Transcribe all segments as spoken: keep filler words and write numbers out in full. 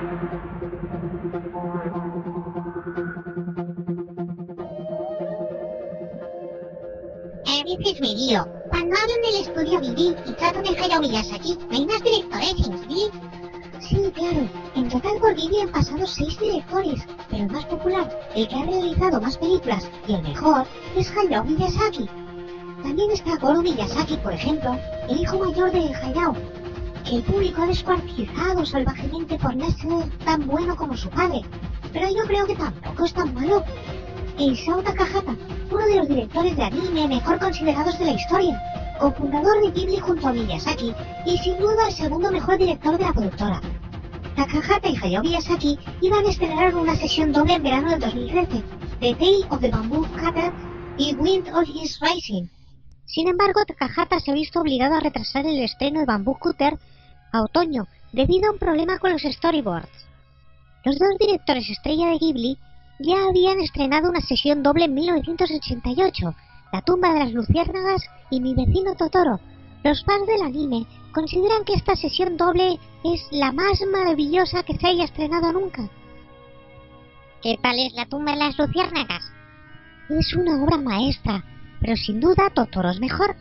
A veces me lío. Cuando hablan del estudio Ghibli y tratan de Hayao Miyazaki, hay más directores en Ghibli. Sí, claro. En total por Ghibli han pasado seis directores, pero el más popular, el que ha realizado más películas y el mejor, es Hayao Miyazaki. También está Goro Miyazaki, por ejemplo, el hijo mayor de Hayao, que el público ha descuartizado salvajemente por no ser tan bueno como su padre, pero yo creo que tampoco es tan malo. E Isao Takahata, uno de los directores de anime mejor considerados de la historia, cofundador de Ghibli junto a Miyazaki y sin duda el segundo mejor director de la productora. Takahata y Hayao Miyazaki iban a estrenar una sesión doble en verano del dos mil trece, The Tale of the Bamboo Cutter y Wind of Is Rising. Sin embargo, Takahata se ha visto obligado a retrasar el estreno de Bamboo Cutter a otoño debido a un problema con los storyboards. Los dos directores estrella de Ghibli ya habían estrenado una sesión doble en mil novecientos ochenta y ocho, La tumba de las luciérnagas y Mi vecino Totoro. Los fans del anime consideran que esta sesión doble es la más maravillosa que se haya estrenado nunca. ¿Qué tal es La tumba de las luciérnagas? Es una obra maestra, pero sin duda Totoro es mejor.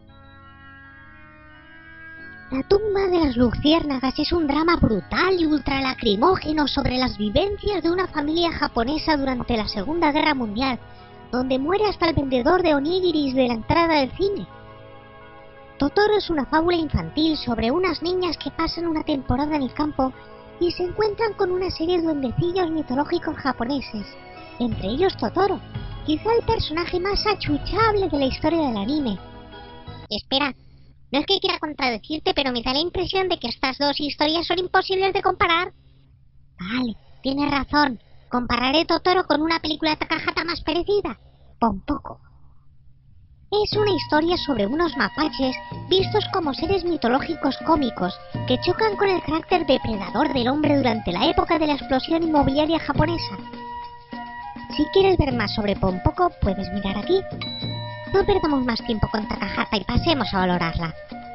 La tumba de las luciérnagas es un drama brutal y ultralacrimógeno sobre las vivencias de una familia japonesa durante la Segunda Guerra Mundial, donde muere hasta el vendedor de onigiris de la entrada del cine. Totoro es una fábula infantil sobre unas niñas que pasan una temporada en el campo y se encuentran con una serie de duendecillos mitológicos japoneses, entre ellos Totoro, quizá el personaje más achuchable de la historia del anime. Espera, no es que quiera contradecirte, pero me da la impresión de que estas dos historias son imposibles de comparar. Vale, tienes razón. Compararé Totoro con una película de Takahata más parecida, Pompoko. Es una historia sobre unos mapaches vistos como seres mitológicos cómicos que chocan con el carácter depredador del hombre durante la época de la explosión inmobiliaria japonesa. Si quieres ver más sobre Pompoko, puedes mirar aquí. No perdamos más tiempo con Takahata y pasemos a valorarla.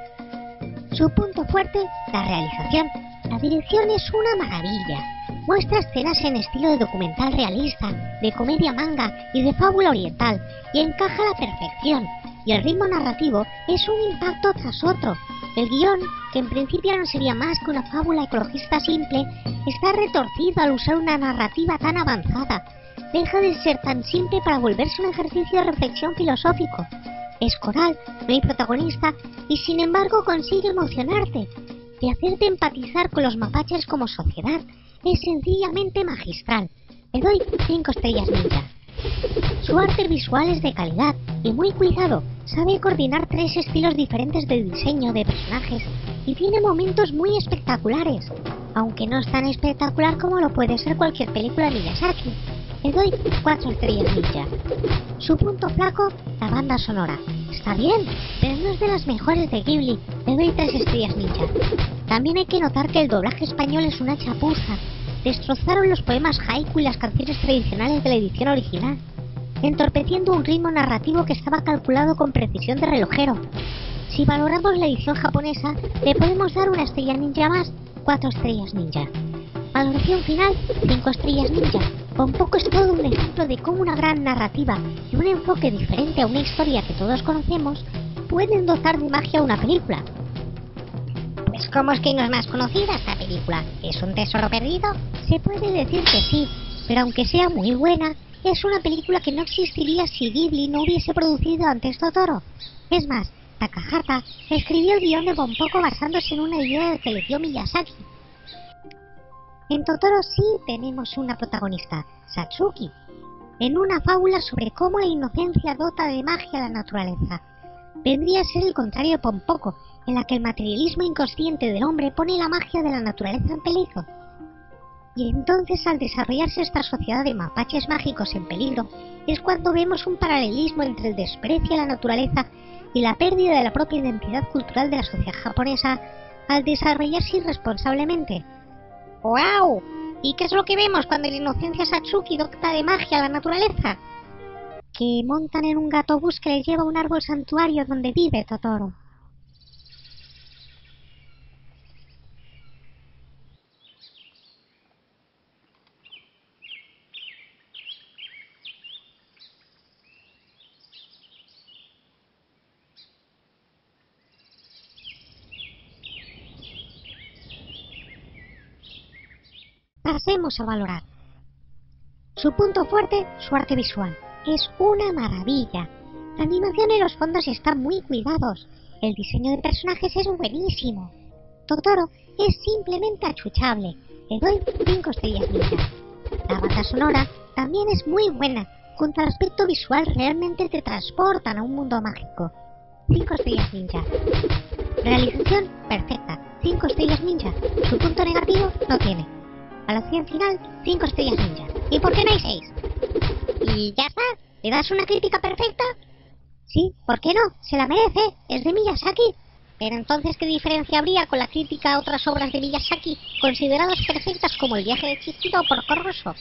Su punto fuerte, la realización. La dirección es una maravilla. Muestra escenas en estilo de documental realista, de comedia manga y de fábula oriental, y encaja a la perfección. Y el ritmo narrativo es un impacto tras otro. El guión, que en principio no sería más que una fábula ecologista simple, está retorcido al usar una narrativa tan avanzada. Deja de ser tan simple para volverse un ejercicio de reflexión filosófico. Es coral, no hay protagonista, y sin embargo consigue emocionarte, de hacerte empatizar con los mapaches como sociedad. Es sencillamente magistral. Le doy cinco estrellas ninja. Su arte visual es de calidad y muy cuidado. Sabe coordinar tres estilos diferentes de diseño de personajes y tiene momentos muy espectaculares, aunque no es tan espectacular como lo puede ser cualquier película de Miyazaki. Le doy cuatro estrellas ninja. Su punto flaco, la banda sonora. Está bien, pero no es de las mejores de Ghibli. Le doy tres estrellas ninja. También hay que notar que el doblaje español es una chapuza. Destrozaron los poemas haiku y las canciones tradicionales de la edición original, entorpeciendo un ritmo narrativo que estaba calculado con precisión de relojero. Si valoramos la edición japonesa, le podemos dar una estrella ninja más, cuatro estrellas ninja. Valoración final, cinco estrellas ninja. Pompoko es todo un ejemplo de cómo una gran narrativa y un enfoque diferente a una historia que todos conocemos pueden dotar de magia a una película. Pues ¿cómo es que no es más conocida esta película? ¿Es un tesoro perdido? Se puede decir que sí, pero aunque sea muy buena, es una película que no existiría si Ghibli no hubiese producido antes Totoro. Es más, Takahata escribió el guión de Pompoko basándose en una idea que le dio Miyazaki. En Totoro sí tenemos una protagonista, Satsuki, en una fábula sobre cómo la inocencia dota de magia a la naturaleza. Vendría a ser el contrario de Pompoko, en la que el materialismo inconsciente del hombre pone la magia de la naturaleza en peligro. Y entonces, al desarrollarse esta sociedad de mapaches mágicos en peligro, es cuando vemos un paralelismo entre el desprecio a la naturaleza y la pérdida de la propia identidad cultural de la sociedad japonesa al desarrollarse irresponsablemente. ¡Wow! ¿Y qué es lo que vemos cuando la inocencia Satsuki dota de magia a la naturaleza? Que montan en un gatobús que les lleva a un árbol santuario donde vive Totoro. pasemos a valorar. Su punto fuerte, su arte visual. Es una maravilla. La animación y los fondos están muy cuidados. El diseño de personajes es buenísimo. Totoro es simplemente achuchable. Le doy cinco estrellas ninja. La banda sonora también es muy buena. Junto al aspecto visual realmente te transportan a un mundo mágico. cinco estrellas ninja. Realización perfecta. cinco estrellas ninja. Su punto negativo no tiene. Valoración final, cinco estrellas ninja. ¿Y por qué no hay seis? ¿Y ya está? ¿Le das una crítica perfecta? Sí, ¿por qué no? Se la merece. Es de Miyazaki. Pero entonces, ¿qué diferencia habría con la crítica a otras obras de Miyazaki consideradas perfectas como El viaje de Chihiro o Porco Rosso?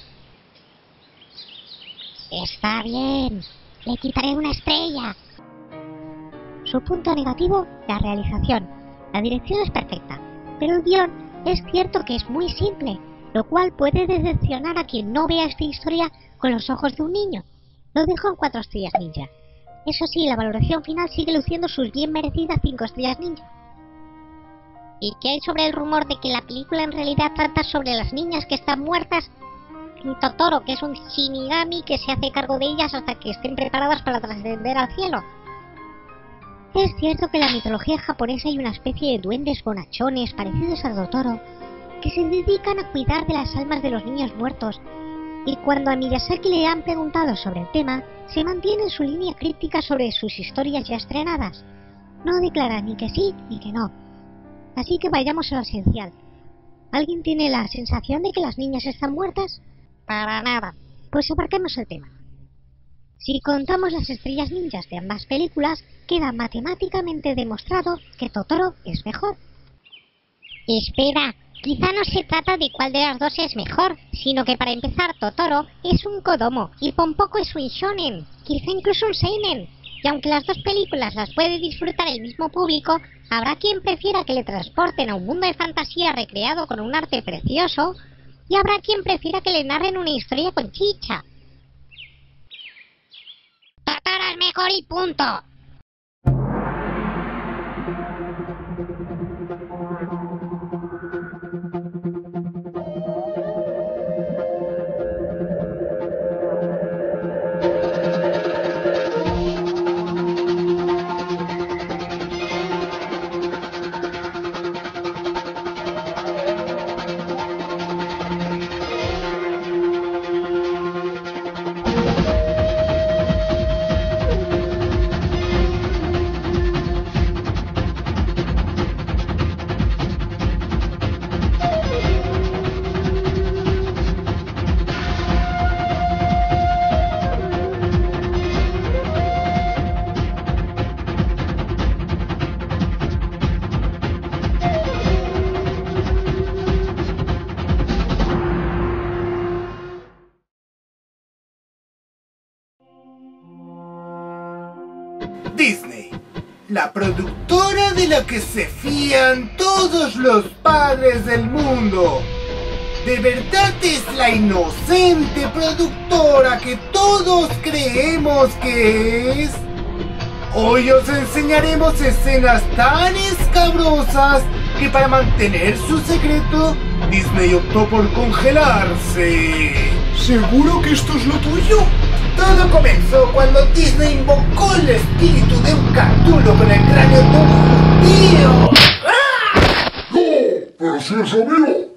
Está bien. Le quitaré una estrella. Su punto negativo, la realización. La dirección es perfecta, pero el guión es cierto que es muy simple, lo cual puede decepcionar a quien no vea esta historia con los ojos de un niño. Lo dejo en cuatro estrellas ninja. Eso sí, la valoración final sigue luciendo sus bien merecidas cinco estrellas ninja. ¿Y qué hay sobre el rumor de que la película en realidad trata sobre las niñas que están muertas y Totoro, que es un Shinigami que se hace cargo de ellas hasta que estén preparadas para trascender al cielo? Es cierto que en la mitología japonesa hay una especie de duendes bonachones parecidos a Totoro que se dedican a cuidar de las almas de los niños muertos, y cuando a Miyazaki le han preguntado sobre el tema, se mantiene en su línea crítica sobre sus historias ya estrenadas. No declara ni que sí ni que no. Así que vayamos a lo esencial. ¿Alguien tiene la sensación de que las niñas están muertas? Para nada. Pues aparquemos el tema. Si contamos las estrellas ninjas de ambas películas, queda matemáticamente demostrado que Totoro es mejor. Espera, quizá no se trata de cuál de las dos es mejor, sino que para empezar Totoro es un Kodomo y Ponpoco es un shonen, quizá incluso un seinen. Y aunque las dos películas las puede disfrutar el mismo público, habrá quien prefiera que le transporten a un mundo de fantasía recreado con un arte precioso, y habrá quien prefiera que le narren una historia con chicha. Totoro es mejor y punto. Disney, la productora de la que se fían todos los padres del mundo. ¿De verdad es la inocente productora que todos creemos que es? Hoy os enseñaremos escenas tan escabrosas que para mantener su secreto, Disney optó por congelarse. ¿Seguro que esto es lo tuyo? Todo comenzó cuando Disney invocó el espíritu de un Cthulhu con el cráneo de un judío. ¡No! ¡Pero si es amigo!